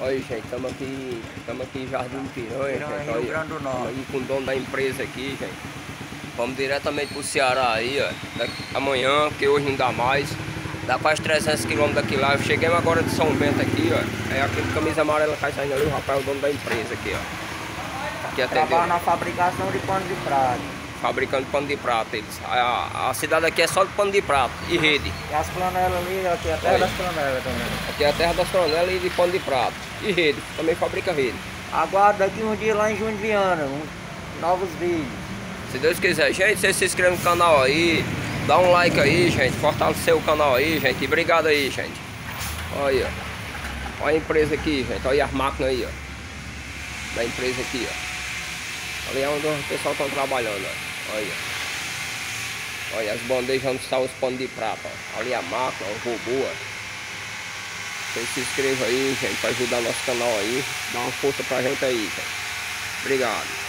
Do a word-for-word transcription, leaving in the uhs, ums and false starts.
Olha, gente, estamos aqui, estamos aqui em Jardim do Piranha, gente. Rio Grande do Norte. Estamos aí com o dono da empresa aqui, gente. Vamos diretamente pro Ceará aí, ó. Daqui, amanhã, porque hoje não dá mais. Dá quase trezentos quilômetros daqui lá. Chegamos agora de São Bento aqui, ó. É aquele camisa amarela que tá saindo ali, o rapaz é o dono da empresa aqui, ó. Aqui Trabalha na fabricação de pano de prata. Fabricando pano de prata. Eles, a, a cidade aqui é só de pano de prata e rede. E as flanelas ali, aqui é a terra Olha. das flanelas também. Aqui é a terra das flanelas e de pano de prata. E rede, também fabrica rede. Aguardo daqui um dia lá em Junho de Viana, um, novos vídeos. Se Deus quiser, gente, você se inscreve no canal aí, dá um like aí, gente, fortalecer o canal aí, gente, e obrigado aí, gente. Olha aí, ó. Olha a empresa aqui, gente, olha as máquinas aí, ó. Da empresa aqui, ó. Ali é onde o pessoal está trabalhando, ó. Olha. Olha as bandejas onde estão os panos de prata, ó. Ali a máquina, o robô, ó. Você se inscreva aí, gente, para ajudar nosso canal aí, dá uma força pra gente aí, gente. Obrigado.